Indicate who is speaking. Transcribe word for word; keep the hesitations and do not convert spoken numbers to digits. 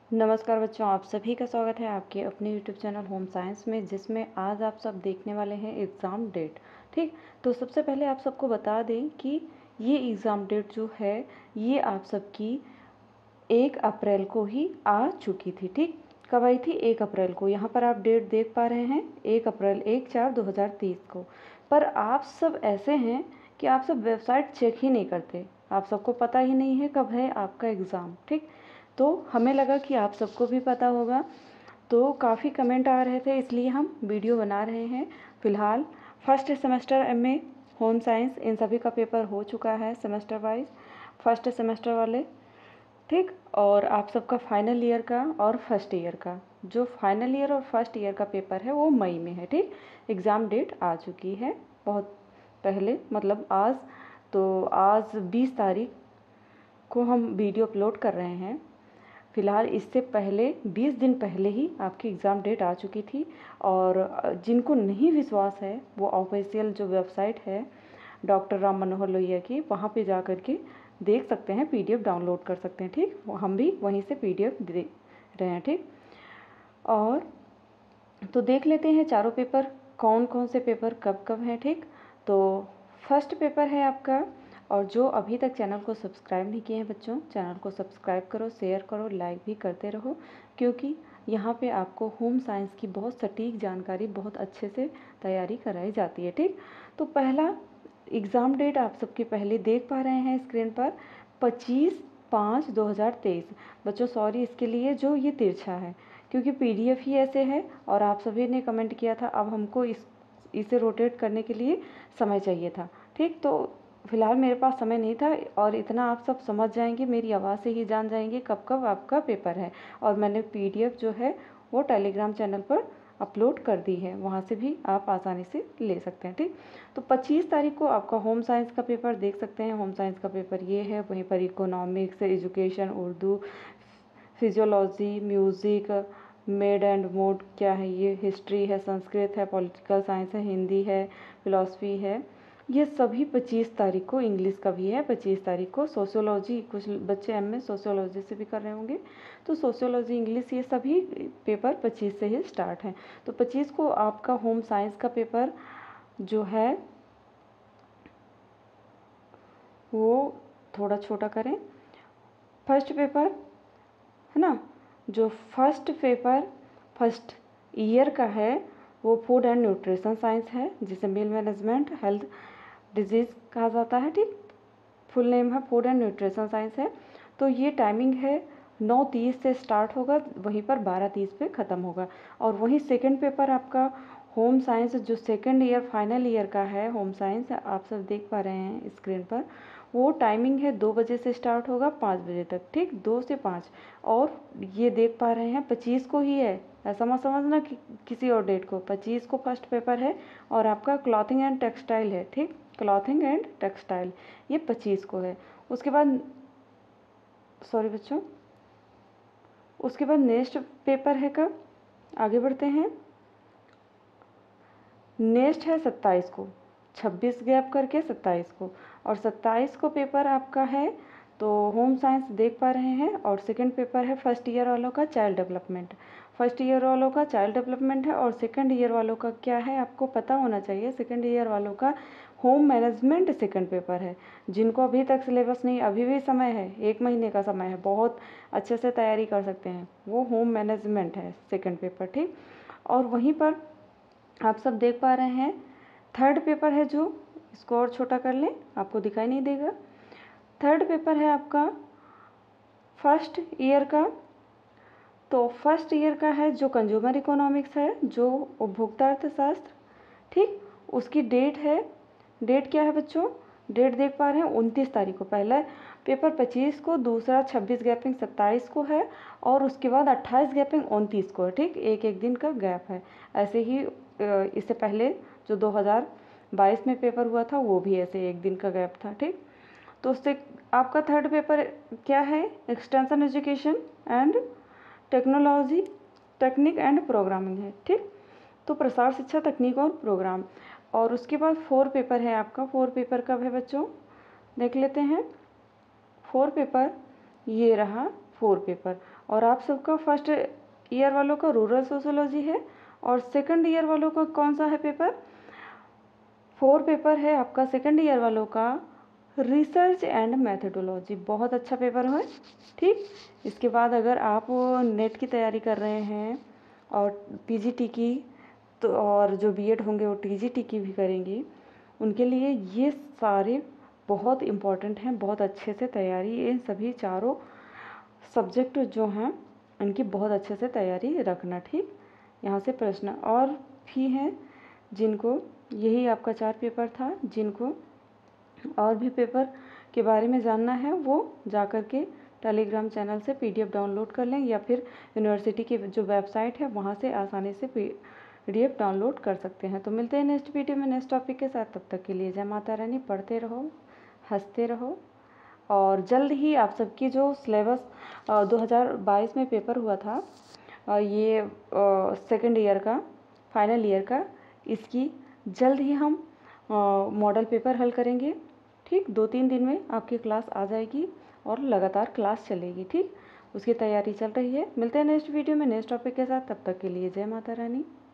Speaker 1: नमस्कार बच्चों, आप सभी का स्वागत है आपके अपने यूट्यूब चैनल होम साइंस में, जिसमें आज आप सब देखने वाले हैं एग्ज़ाम डेट। ठीक, तो सबसे पहले आप सबको बता दें कि ये एग्ज़ाम डेट जो है ये आप सबकी एक अप्रैल को ही आ चुकी थी। ठीक, कब आई थी? एक अप्रैल को। यहाँ पर आप डेट देख पा रहे हैं, एक अप्रैल एक चार दो हज़ार तेईस को। पर आप सब ऐसे हैं कि आप सब वेबसाइट चेक ही नहीं करते, आप सबको पता ही नहीं है कब है आपका एग्ज़ाम। ठीक, तो हमें लगा कि आप सबको भी पता होगा, तो काफ़ी कमेंट आ रहे थे, इसलिए हम वीडियो बना रहे हैं। फ़िलहाल first semester MA home science इन सभी का पेपर हो चुका है सेमेस्टर वाइज, फर्स्ट सेमेस्टर वाले। ठीक, और आप सबका फाइनल ईयर का और फर्स्ट ईयर का, जो फाइनल ईयर और फर्स्ट ईयर का पेपर है वो मई में है। ठीक, एग्ज़ाम डेट आ चुकी है बहुत पहले, मतलब आज, तो आज बीस तारीख को हम वीडियो अपलोड कर रहे हैं। फ़िलहाल इससे पहले बीस दिन पहले ही आपकी एग्ज़ाम डेट आ चुकी थी। और जिनको नहीं विश्वास है वो ऑफिशियल जो वेबसाइट है डॉक्टर राम मनोहर लोहिया की, वहाँ पे जा कर के देख सकते हैं, पीडीएफ डाउनलोड कर सकते हैं। ठीक, हम भी वहीं से पीडीएफ दे रहे हैं। ठीक, और तो देख लेते हैं चारों पेपर, कौन कौन से पेपर कब कब हैं। ठीक, तो फर्स्ट पेपर है आपका, और जो अभी तक चैनल को सब्सक्राइब नहीं किए हैं बच्चों, चैनल को सब्सक्राइब करो, शेयर करो, लाइक भी करते रहो, क्योंकि यहाँ पे आपको होम साइंस की बहुत सटीक जानकारी बहुत अच्छे से तैयारी कराई जाती है। ठीक, तो पहला एग्ज़ाम डेट आप सबके पहले देख पा रहे हैं स्क्रीन पर, पच्चीस पाँच दो हज़ार तेईस। बच्चों सॉरी इसके लिए जो ये तिरछा है, क्योंकि पीडीएफ ही ऐसे है, और आप सभी ने कमेंट किया था, अब हमको इस इसे रोटेट करने के लिए समय चाहिए था। ठीक, तो फ़िलहाल मेरे पास समय नहीं था, और इतना आप सब समझ जाएंगे, मेरी आवाज़ से ही जान जाएंगे कब कब आपका पेपर है। और मैंने पीडीएफ जो है वो टेलीग्राम चैनल पर अपलोड कर दी है, वहाँ से भी आप आसानी से ले सकते हैं। ठीक, तो पच्चीस तारीख को आपका होम साइंस का पेपर देख सकते हैं। होम साइंस का पेपर ये है, वहीं पर economics, education, Urdu, physiology, music, made and mode क्या है ये, हिस्ट्री है, संस्कृत है, पॉलिटिकल साइंस है, हिंदी है, फिलॉसफी है, ये सभी पच्चीस तारीख को। इंग्लिश का भी है पच्चीस तारीख को। सोशियोलॉजी, कुछ बच्चे एम ए सोशियोलॉजी से भी कर रहे होंगे, तो सोशियोलॉजी, इंग्लिश, ये सभी पेपर पच्चीस से ही स्टार्ट हैं। तो पच्चीस को आपका होम साइंस का पेपर जो है वो थोड़ा छोटा करें। फर्स्ट पेपर है ना, जो फर्स्ट पेपर फर्स्ट ईयर का है वो फूड एंड न्यूट्रिशन साइंस है, जिसे मील मैनेजमेंट हेल्थ डिजीज़ कहा जाता है। ठीक, फुल नेम है फूड एंड न्यूट्रिशन साइंस है। तो ये टाइमिंग है नौ तीस से स्टार्ट होगा, वहीं पर बारह तीस पे ख़त्म होगा। और वहीं सेकंड पेपर आपका होम साइंस, जो सेकंड ईयर फाइनल ईयर का है होम साइंस, आप सब देख पा रहे हैं स्क्रीन पर, वो टाइमिंग है दो बजे से स्टार्ट होगा पाँच बजे तक। ठीक, दो से पाँच। और ये देख पा रहे हैं पच्चीस को ही है, ऐसा मत समझना कि किसी और डेट को। पच्चीस को फर्स्ट पेपर है, और आपका क्लॉथिंग एंड टेक्सटाइल है। ठीक, क्लॉथिंग एंड टेक्सटाइल ये पच्चीस को है। उसके बाद सॉरी बच्चों, उसके बाद नेक्स्ट पेपर है कब, आगे बढ़ते हैं। नेक्स्ट है सत्ताईस को, छब्बीस गैप करके सत्ताईस को, और सत्ताईस को पेपर आपका है। तो होम साइंस देख पा रहे हैं, और सेकंड पेपर है फर्स्ट ईयर वालों का चाइल्ड डेवलपमेंट। फर्स्ट ईयर वालों का चाइल्ड डेवलपमेंट है, और सेकंड ईयर वालों का क्या है आपको पता होना चाहिए, सेकंड ईयर वालों का होम मैनेजमेंट सेकंड पेपर है। जिनको अभी तक सिलेबस नहीं, अभी भी समय है, एक महीने का समय है, बहुत अच्छे से तैयारी कर सकते हैं, वो होम मैनेजमेंट है सेकंड पेपर। ठीक, और वहीं पर आप सब देख पा रहे हैं थर्ड पेपर है, जो इसको और छोटा कर लें, आपको दिखाई नहीं देगा। थर्ड पेपर है आपका फर्स्ट ईयर का। तो फर्स्ट ईयर का है जो कंज्यूमर इकोनॉमिक्स है, जो उपभोक्ता अर्थशास्त्र। ठीक, उसकी डेट है, डेट क्या है बच्चों, डेट देख पा रहे हैं उनतीस तारीख को। पहला पेपर पच्चीस को, दूसरा छब्बीस गैपिंग सत्ताईस को है, और उसके बाद अट्ठाईस गैपिंग उनतीस को है। ठीक, एक एक दिन का गैप है। ऐसे ही इससे पहले जो दो हज़ार बाईस में पेपर हुआ था वो भी ऐसे एक दिन का गैप था। ठीक, तो उससे आपका थर्ड पेपर क्या है, extension education and technology, technique and programming है। ठीक, तो प्रसार शिक्षा, तकनीक और प्रोग्राम। और उसके बाद फोर पेपर है आपका। फोर पेपर कब है बच्चों, देख लेते हैं। फोर पेपर ये रहा फोर पेपर। और आप सबका फर्स्ट ईयर वालों का रूरल सोशोलॉजी है और सेकंड ईयर वालों का कौन सा है पेपर? फोर पेपर है आपका सेकंड ईयर वालों का रिसर्च एंड मैथडोलॉजी। बहुत अच्छा पेपर है, ठीक। इसके बाद अगर आप नेट की तैयारी कर रहे हैं और पीजीटी की, तो और जो बीएड होंगे वो टीजीटी की भी करेंगे, उनके लिए ये सारे बहुत इम्पॉर्टेंट हैं। बहुत अच्छे से तैयारी, इन सभी चारों सब्जेक्ट जो हैं इनकी बहुत अच्छे से तैयारी रखना, ठीक। यहाँ से प्रश्न और भी हैं जिनको, यही आपका चार पेपर था, जिनको और भी पेपर के बारे में जानना है वो जा कर के टेलीग्राम चैनल से पीडीएफ डाउनलोड कर लें, या फिर यूनिवर्सिटी की जो वेबसाइट है वहाँ से आसानी से पीडीएफ डाउनलोड कर सकते हैं। तो मिलते हैं नेक्स्ट वीडियो में नेक्स्ट टॉपिक के साथ। तब तक के लिए जय माता रानी। पढ़ते रहो, हंसते रहो, और जल्द ही आप सबकी जो सिलेबस दो हज़ार बाईस में पेपर हुआ था, ये सेकेंड ईयर का, फाइनल ईयर का, इसकी जल्द ही हम मॉडल पेपर हल करेंगे, ठीक। दो तीन दिन में आपकी क्लास आ जाएगी और लगातार क्लास चलेगी, ठीक। उसकी तैयारी चल रही है। मिलते हैं नेक्स्ट वीडियो में नेक्स्ट टॉपिक के साथ। तब तक के लिए जय माता रानी।